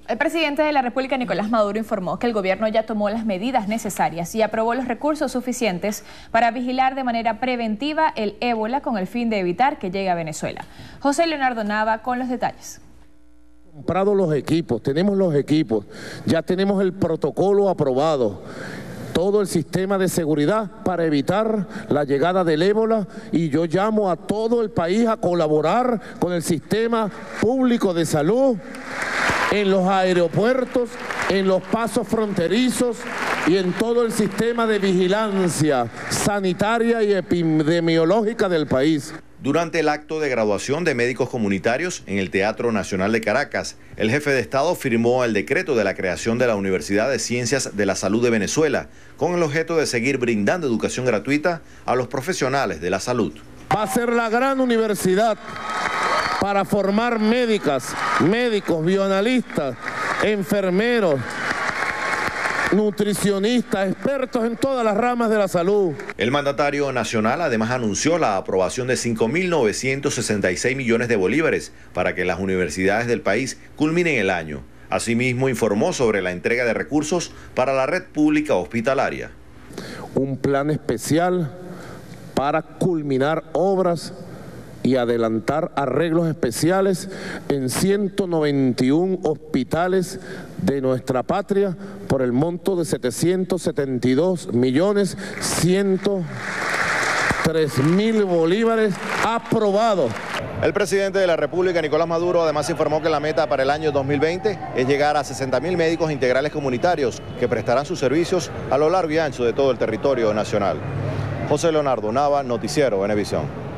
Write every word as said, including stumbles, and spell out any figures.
El presidente de la República, Nicolás Maduro, informó que el gobierno ya tomó las medidas necesarias y aprobó los recursos suficientes para vigilar de manera preventiva el ébola con el fin de evitar que llegue a Venezuela. José Leonardo Nava con los detalles. Comprado los equipos, tenemos los equipos, ya tenemos el protocolo aprobado, todo el sistema de seguridad para evitar la llegada del ébola, y yo llamo a todo el país a colaborar con el sistema público de salud en los aeropuertos, en los pasos fronterizos y en todo el sistema de vigilancia sanitaria y epidemiológica del país. Durante el acto de graduación de médicos comunitarios en el Teatro Nacional de Caracas, el jefe de Estado firmó el decreto de la creación de la Universidad de Ciencias de la Salud de Venezuela, con el objeto de seguir brindando educación gratuita a los profesionales de la salud. Va a ser la gran universidad para formar médicas, médicos, bioanalistas, enfermeros, nutricionistas, expertos en todas las ramas de la salud. El mandatario nacional además anunció la aprobación de cinco mil novecientos sesenta y seis millones de bolívares para que las universidades del país culminen el año. Asimismo, informó sobre la entrega de recursos para la red pública hospitalaria. Un plan especial para culminar obras y adelantar arreglos especiales en ciento noventa y uno hospitales de nuestra patria por el monto de setecientos setenta y dos millones ciento tres mil bolívares aprobados. El presidente de la República, Nicolás Maduro, además informó que la meta para el año dos mil veinte es llegar a sesenta mil médicos integrales comunitarios que prestarán sus servicios a lo largo y ancho de todo el territorio nacional. José Leonardo Nava, Noticiero Venevisión.